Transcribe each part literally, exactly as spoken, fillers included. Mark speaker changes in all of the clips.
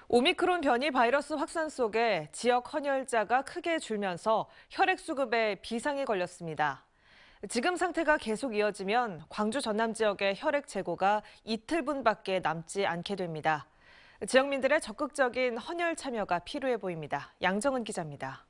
Speaker 1: 오미크론 변이 바이러스 확산 속에 지역 헌혈자가 크게 줄면서 혈액 수급에 비상이 걸렸습니다. 지금 상태가 계속 이어지면 광주 전남 지역의 혈액 재고가 이틀분밖에 남지 않게 됩니다. 지역민들의 적극적인 헌혈 참여가 필요해 보입니다. 양정은 기자입니다.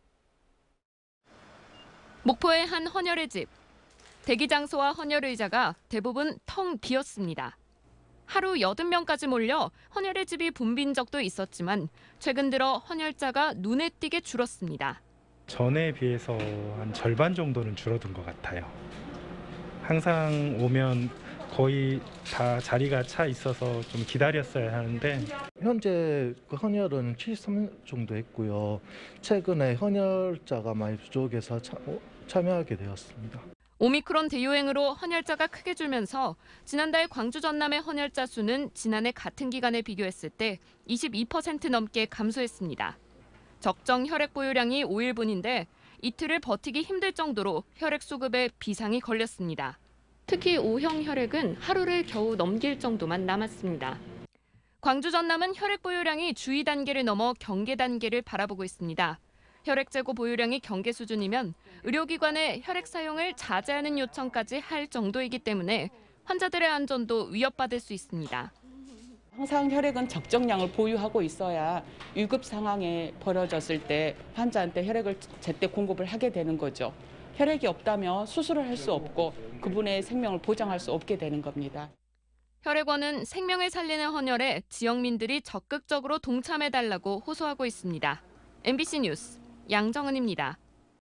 Speaker 2: 목포의 한 헌혈의 집. 대기 장소와 헌혈 의자가 대부분 텅 비었습니다. 하루 여덟 명까지 몰려 헌혈의 집이 붐빈 적도 있었지만 최근 들어 헌혈자가 눈에 띄게 줄었습니다.
Speaker 3: 전에 비해서 한 절반 정도는 줄어든 것 같아요. 항상 오면 거의 다 자리가 차 있어서 좀 기다렸어야 하는데
Speaker 4: 현재 그 헌혈은 칠십삼 명 정도 했고요. 최근에 헌혈자가 많이 부족해서 차, 어, 참여하게 되었습니다.
Speaker 2: 오미크론 대유행으로 헌혈자가 크게 줄면서 지난달 광주 전남의 헌혈자 수는 지난해 같은 기간에 비교했을 때 이십이 퍼센트 넘게 감소했습니다. 적정 혈액 보유량이 오 일분인데 이틀을 버티기 힘들 정도로 혈액 수급에 비상이 걸렸습니다. 특히 O형 혈액은 하루를 겨우 넘길 정도만 남았습니다. 광주 전남은 혈액 보유량이 주의 단계를 넘어 경계 단계를 바라보고 있습니다. 혈액 재고 보유량이 경계 수준이면 의료기관에 혈액 사용을 자제하는 요청까지 할 정도이기 때문에 환자들의 안전도 위협받을 수 있습니다.
Speaker 5: 항상 혈액은 적정량을 보유하고 있어야 위급 상황에 벌어졌을 때 환자한테 혈액을 제때 공급을 하게 되는 거죠. 혈액이 없다면 수술을 할 수 없고 그분의 생명을 보장할 수 없게 되는 겁니다.
Speaker 2: 혈액원은 생명을 살리는 헌혈에 지역민들이 적극적으로 동참해달라고 호소하고 있습니다. 엠비씨 뉴스 양정은입니다.